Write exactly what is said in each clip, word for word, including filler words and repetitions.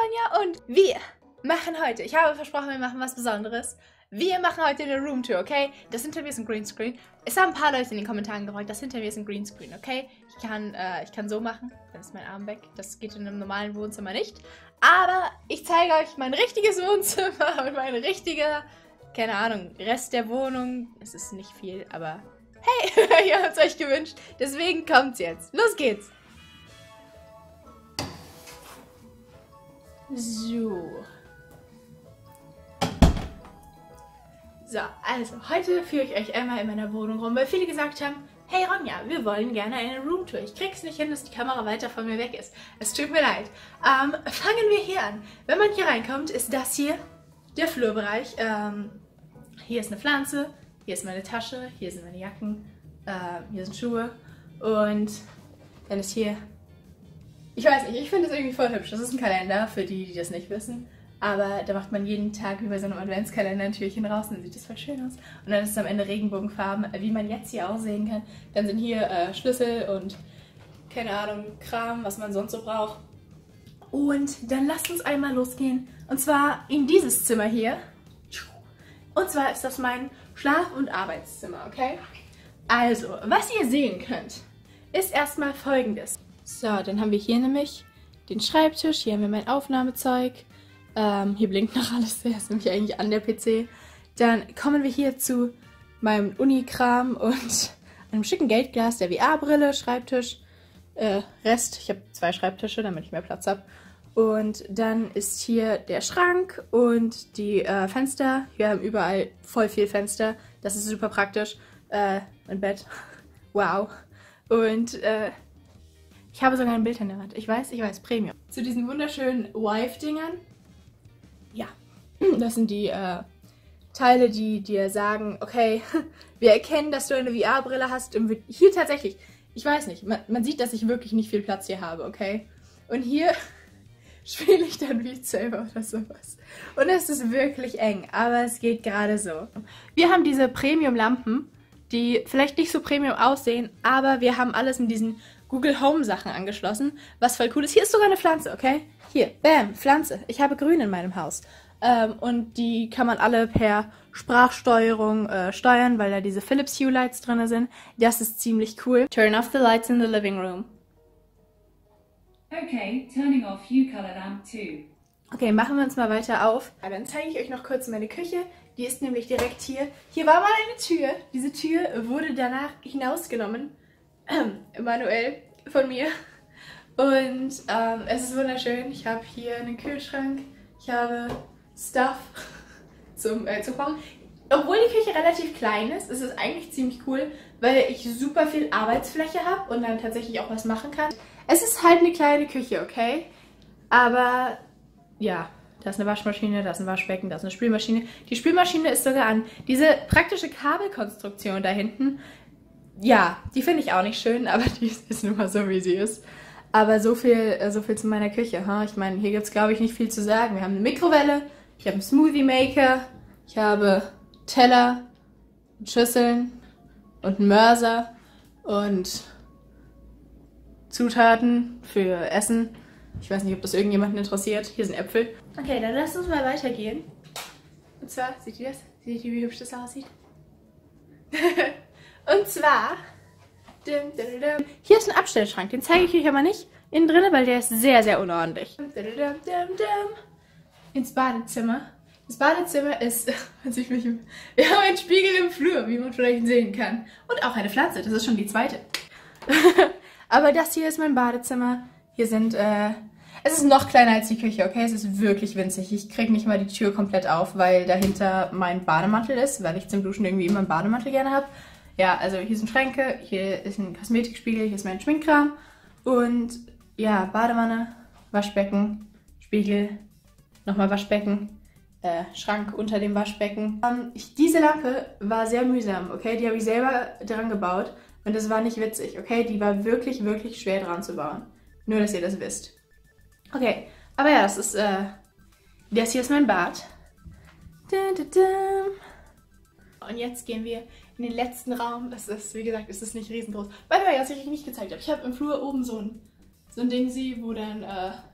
Ronja und wir machen heute, ich habe versprochen, wir machen was Besonderes. Wir machen heute eine Roomtour, okay? Das hinter mir ist ein Greenscreen. Es haben ein paar Leute in den Kommentaren gefragt, das hinter mir ist ein Greenscreen, okay? Ich kann, äh, ich kann so machen, dann ist mein Arm weg. Das geht in einem normalen Wohnzimmer nicht. Aber ich zeige euch mein richtiges Wohnzimmer und mein richtiger, keine Ahnung, Rest der Wohnung. Es ist nicht viel, aber hey, ihr habt es euch gewünscht. Deswegen kommt's jetzt. Los geht's! So. So, also, heute führe ich euch einmal in meiner Wohnung rum, weil viele gesagt haben, hey Ronja, wir wollen gerne eine Roomtour. Ich krieg's nicht hin, dass die Kamera weiter von mir weg ist. Es tut mir leid. Ähm, fangen wir hier an. Wenn man hier reinkommt, ist das hier der Flurbereich. Ähm, hier ist eine Pflanze, hier ist meine Tasche, hier sind meine Jacken, äh, hier sind Schuhe und dann ist hier... Ich weiß nicht, ich finde das irgendwie voll hübsch. Das ist ein Kalender, für die, die das nicht wissen. Aber da macht man jeden Tag wie bei so einem Adventskalender ein Türchen raus und dann sieht das voll schön aus. Und dann ist es am Ende Regenbogenfarben, wie man jetzt hier auch sehen kann. Dann sind hier äh, Schlüssel und, keine Ahnung, Kram, was man sonst so braucht. Und dann lasst uns einmal losgehen. Und zwar in dieses Zimmer hier. Und zwar ist das mein Schlaf- und Arbeitszimmer, okay? Also, was ihr sehen könnt, ist erstmal Folgendes. So, dann haben wir hier nämlich den Schreibtisch, hier haben wir mein Aufnahmezeug, ähm, hier blinkt noch alles, der ist nämlich eigentlich an der P C. Dann kommen wir hier zu meinem Unikram und einem schicken Geldglas, der V R-Brille, Schreibtisch, äh, Rest, ich habe zwei Schreibtische, damit ich mehr Platz habe. Und dann ist hier der Schrank und die äh, Fenster, wir haben überall voll viel Fenster, das ist super praktisch. Äh, mein Bett, wow. Und, äh, ich habe sogar ein Bild an der Wand. Ich weiß, ich weiß, Premium. Zu diesen wunderschönen Wife-Dingern. Ja, das sind die äh, Teile, die dir sagen, okay, wir erkennen, dass du eine V R-Brille hast. Und hier tatsächlich, ich weiß nicht, man, man sieht, dass ich wirklich nicht viel Platz hier habe, okay? Und hier spiele ich dann Beat Saber oder sowas. Und es ist wirklich eng, aber es geht gerade so. Wir haben diese Premium-Lampen, die vielleicht nicht so Premium aussehen, aber wir haben alles in diesen Google Home Sachen angeschlossen, was voll cool ist. Hier ist sogar eine Pflanze, okay? Hier, bam, Pflanze. Ich habe Grün in meinem Haus. Ähm, und die kann man alle per Sprachsteuerung äh, steuern, weil da diese Philips Hue Lights drin sind. Das ist ziemlich cool. Turn off the lights in the living room. Okay, turning off Hue Color Lamp two. Okay, machen wir uns mal weiter auf. Ja, dann zeige ich euch noch kurz meine Küche. Die ist nämlich direkt hier. Hier war mal eine Tür. Diese Tür wurde danach hinausgenommen. Manuell von mir. Und ähm, es ist wunderschön. Ich habe hier einen Kühlschrank. Ich habe Stuff zum, äh, zum Kochen. Obwohl die Küche relativ klein ist, ist es eigentlich ziemlich cool, weil ich super viel Arbeitsfläche habe und dann tatsächlich auch was machen kann. Es ist halt eine kleine Küche, okay? Aber ja, da ist eine Waschmaschine, da ist ein Waschbecken, da ist eine Spülmaschine. Die Spülmaschine ist sogar an. Diese praktische Kabelkonstruktion da hinten, ja, die finde ich auch nicht schön, aber die ist nun mal so, wie sie ist. Aber so viel, so viel zu meiner Küche. Huh? Ich meine, hier gibt es, glaube ich, nicht viel zu sagen. Wir haben eine Mikrowelle, ich habe einen Smoothie Maker, ich habe Teller, und Schüsseln und einen Mörser und Zutaten für Essen. Ich weiß nicht, ob das irgendjemanden interessiert. Hier sind Äpfel. Okay, dann lasst uns mal weitergehen. Und zwar, seht ihr das? Seht ihr, wie hübsch das aussieht? Und zwar, dim, dim, dim. Hier ist ein Abstellschrank, den zeige ich euch aber nicht innen drin, weil der ist sehr, sehr unordentlich. Dim, dim, dim, dim. Ins Badezimmer. Das Badezimmer ist, als ich mich, wir haben einen Spiegel im Flur, wie man vielleicht sehen kann. Und auch eine Pflanze, das ist schon die zweite. Aber das hier ist mein Badezimmer. Hier sind, äh, es ist noch kleiner als die Küche, okay? Es ist wirklich winzig. Ich kriege nicht mal die Tür komplett auf, weil dahinter mein Bademantel ist, weil ich zum Duschen irgendwie immer einen Bademantel gerne habe. Ja, also hier sind Schränke, hier ist ein Kosmetikspiegel, hier ist mein Schminkkram und ja, Badewanne, Waschbecken, Spiegel, nochmal Waschbecken, äh, Schrank unter dem Waschbecken. Ähm, ich, diese Lampe war sehr mühsam, okay? Die habe ich selber dran gebaut und das war nicht witzig, okay? Die war wirklich, wirklich schwer dran zu bauen. Nur, dass ihr das wisst. Okay, aber ja, das ist, äh, das hier ist mein Bad. Dun, dun, dun. Und jetzt gehen wir in den letzten Raum. Das ist, wie gesagt, ist es nicht riesengroß. By the way, was ich euch nicht gezeigt habe. Ich habe im Flur oben so ein, so ein Ding, sie, wo dann äh,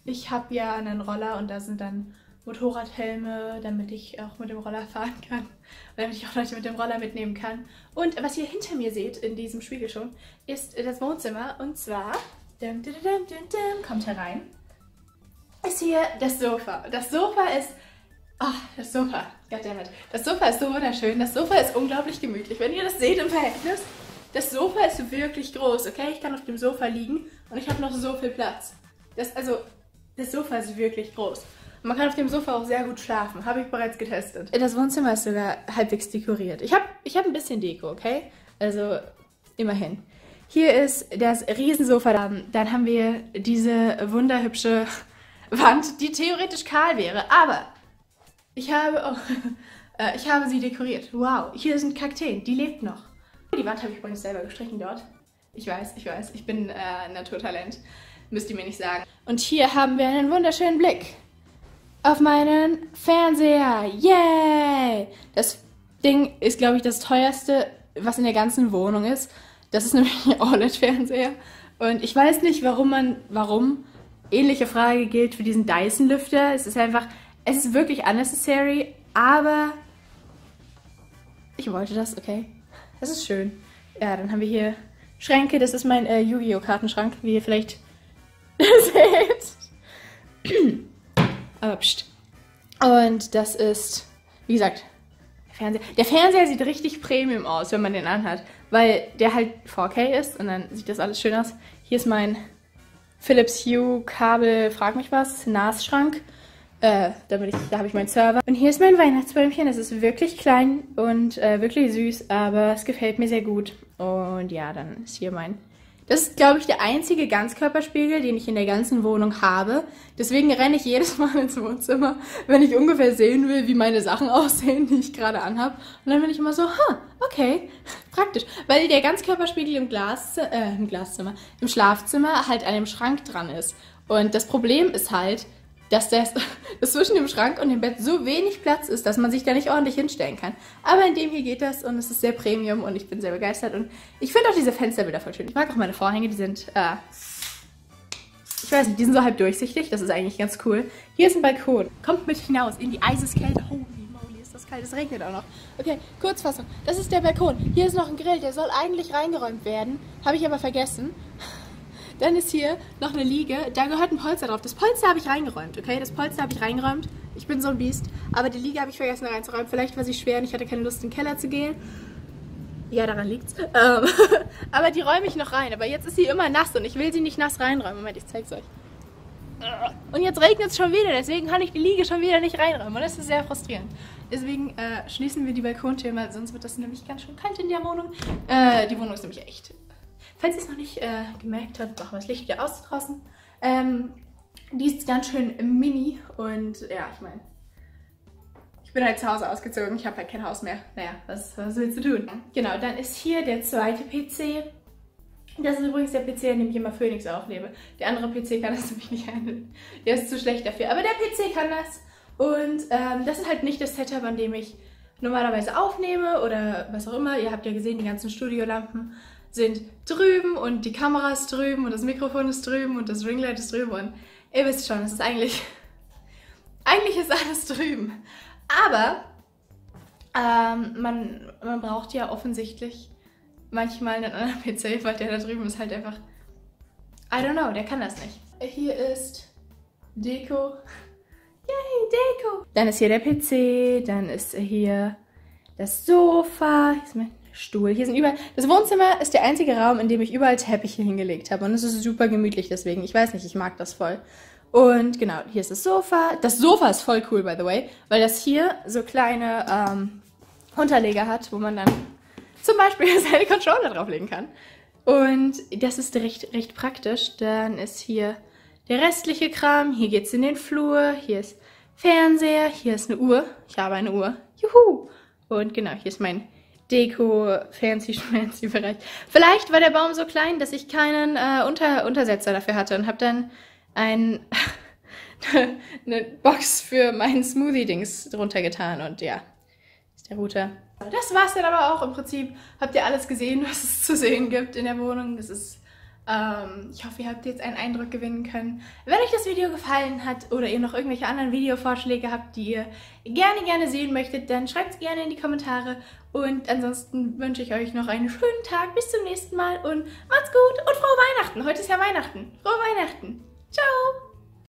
Ich habe ja einen Roller und da sind dann Motorradhelme, damit ich auch mit dem Roller fahren kann. Und damit ich auch Leute mit dem Roller mitnehmen kann. Und was ihr hinter mir seht, in diesem Spiegel schon, ist das Wohnzimmer. Und zwar, dum, dum, dum, dum, dum, kommt herein, ist hier das Sofa. Das Sofa ist, oh, das Sofa, goddammit. Das Sofa ist so wunderschön. Das Sofa ist unglaublich gemütlich. Wenn ihr das seht im Verhältnis, das Sofa ist wirklich groß, okay? Ich kann auf dem Sofa liegen und ich habe noch so viel Platz. Das, also, das Sofa ist wirklich groß. Und man kann auf dem Sofa auch sehr gut schlafen. Habe ich bereits getestet. Das Wohnzimmer ist sogar halbwegs dekoriert. Ich habe ich hab ein bisschen Deko, okay? Also, immerhin. Hier ist das Riesensofa. Dann haben wir diese wunderhübsche Wand, die theoretisch kahl wäre. Aber ich habe, oh, ich habe sie dekoriert. Wow, hier sind Kakteen. Die lebt noch. Die Wand habe ich übrigens selber gestrichen dort. Ich weiß, ich weiß, ich bin äh, ein Naturtalent. Müsst ihr mir nicht sagen. Und hier haben wir einen wunderschönen Blick auf meinen Fernseher. Yay! Das Ding ist, glaube ich, das teuerste, was in der ganzen Wohnung ist. Das ist nämlich ein O L E D-Fernseher. Und ich weiß nicht, warum man, warum. Ähnliche Frage gilt für diesen Dyson-Lüfter. Es ist einfach, es ist wirklich unnecessary, aber ich wollte das, okay. Das ist schön. Ja, dann haben wir hier Schränke. Das ist mein äh, Yu-Gi-Oh! Kartenschrank, wie ihr vielleicht seht. Aber pst. Und das ist, wie gesagt, der Fernseher. Der Fernseher sieht richtig Premium aus, wenn man den anhat, weil der halt vier K ist und dann sieht das alles schön aus. Hier ist mein Philips Hue Kabel, frag mich was, NAS-Schrank. Äh, da, bin ich, da habe ich meinen Server. Und hier ist mein Weihnachtsbäumchen. Es ist wirklich klein und äh, wirklich süß, aber es gefällt mir sehr gut. Und ja, dann ist hier mein... Das ist, glaube ich, der einzige Ganzkörperspiegel, den ich in der ganzen Wohnung habe. Deswegen renne ich jedes Mal ins Wohnzimmer, wenn ich ungefähr sehen will, wie meine Sachen aussehen, die ich gerade anhabe. Und dann bin ich immer so, ha, okay, praktisch. Weil der Ganzkörperspiegel im, Glas, äh, im Glaszimmer, im Schlafzimmer halt an dem Schrank dran ist. Und das Problem ist halt, dass das, dass zwischen dem Schrank und dem Bett so wenig Platz ist, dass man sich da nicht ordentlich hinstellen kann. Aber in dem hier geht das und es ist sehr Premium und ich bin sehr begeistert. Und ich finde auch diese Fensterbilder voll schön. Ich mag auch meine Vorhänge, die sind, äh, ich weiß nicht, die sind so halb durchsichtig. Das ist eigentlich ganz cool. Hier ist ein Balkon. Kommt mit hinaus in die Eiseskälte. Holy moly, ist das kalt. Es regnet auch noch. Okay, Kurzfassung. Das ist der Balkon. Hier ist noch ein Grill, der soll eigentlich reingeräumt werden. Habe ich aber vergessen. Dann ist hier noch eine Liege, da gehört ein Polster drauf. Das Polster habe ich reingeräumt, okay? Das Polster habe ich reingeräumt. Ich bin so ein Biest. Aber die Liege habe ich vergessen reinzuräumen. Vielleicht war sie schwer und ich hatte keine Lust, in den Keller zu gehen. Ja, daran liegt's. Ähm, aber die räume ich noch rein. Aber jetzt ist sie immer nass und ich will sie nicht nass reinräumen. Moment, ich zeig's euch. Und jetzt regnet es schon wieder, deswegen kann ich die Liege schon wieder nicht reinräumen. Und das ist sehr frustrierend. Deswegen äh, schließen wir die Balkontür, weil sonst wird das nämlich ganz schön kalt in der Wohnung. Äh, die Wohnung ist nämlich echt... Falls ihr es noch nicht äh, gemerkt habt, machen wir das Licht wieder aus draußen. Ähm, die ist ganz schön mini und ja, ich meine, ich bin halt zu Hause ausgezogen, ich habe halt kein Haus mehr. Naja, was, was willst du tun? Genau, dann ist hier der zweite P C. Das ist übrigens der P C, an dem ich immer Phoenix aufnehme. Der andere P C kann das nämlich nicht handeln. Der ist zu schlecht dafür. Aber der P C kann das. Und ähm, das ist halt nicht das Setup, an dem ich normalerweise aufnehme oder was auch immer. Ihr habt ja gesehen, die ganzen Studiolampen sind drüben und die Kamera ist drüben und das Mikrofon ist drüben und das Ringlight ist drüben und ihr wisst schon, es ist eigentlich, eigentlich ist alles drüben. Aber ähm, man, man braucht ja offensichtlich manchmal einen anderen P C, weil der da drüben ist halt einfach, I don't know, der kann das nicht. Hier ist Deko. Yay, Deko! Dann ist hier der P C, dann ist hier das Sofa, hier ist mein Stuhl. Hier sind überall. Das Wohnzimmer ist der einzige Raum, in dem ich überall Teppiche hingelegt habe. Und es ist super gemütlich deswegen. Ich weiß nicht, ich mag das voll. Und genau, hier ist das Sofa. Das Sofa ist voll cool, by the way, weil das hier so kleine ähm, Unterleger hat, wo man dann zum Beispiel seine Controller drauflegen kann. Und das ist recht, recht praktisch. Dann ist hier der restliche Kram. Hier geht's in den Flur. Hier ist Fernseher. Hier ist eine Uhr. Ich habe eine Uhr. Juhu! Und genau, hier ist mein Deko, fancy schmancy Bereich. Vielleicht war der Baum so klein, dass ich keinen äh, Unter Untersetzer dafür hatte und habe dann ein, eine Box für meinen Smoothie-Dings drunter getan und ja, ist der Router. Das war's dann aber auch im Prinzip. Habt ihr alles gesehen, was es zu sehen gibt in der Wohnung. Das ist Ähm, ich hoffe, ihr habt jetzt einen Eindruck gewinnen können. Wenn euch das Video gefallen hat oder ihr noch irgendwelche anderen Videovorschläge habt, die ihr gerne, gerne sehen möchtet, dann schreibt es gerne in die Kommentare. Und ansonsten wünsche ich euch noch einen schönen Tag. Bis zum nächsten Mal und macht's gut und frohe Weihnachten. Heute ist ja Weihnachten. Frohe Weihnachten. Ciao.